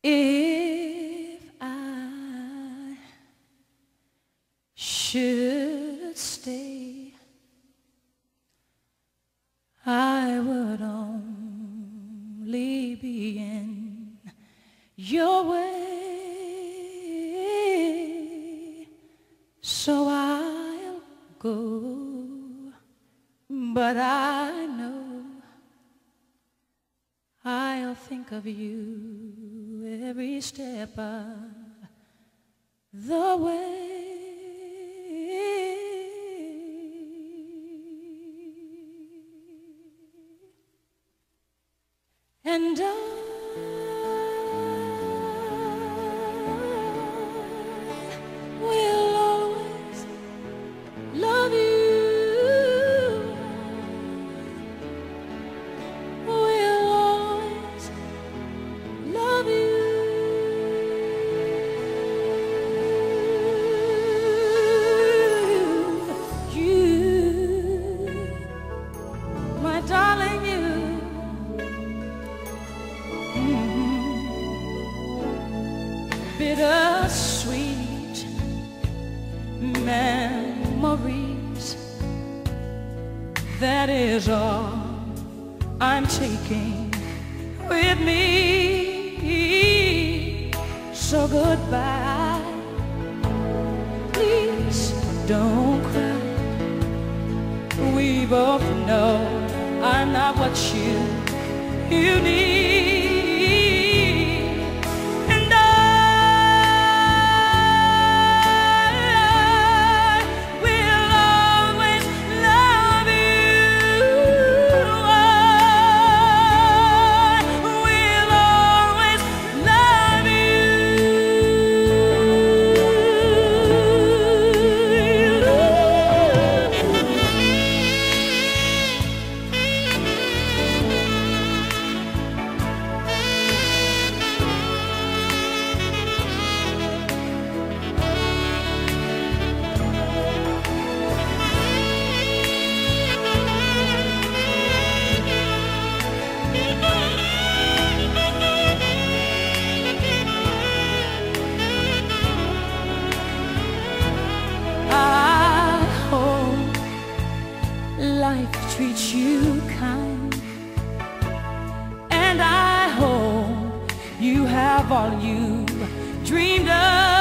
If I should stay, I would only be in your way, so I'll go, but I know I'll think of you every step of the way. And I will always love you. Will always love you. You, my darling, you. Bittersweet memories, that is all I'm taking with me. So goodbye, please don't cry. We both know I'm not what you need. Life treats you kind, and I hope you have all you dreamed of.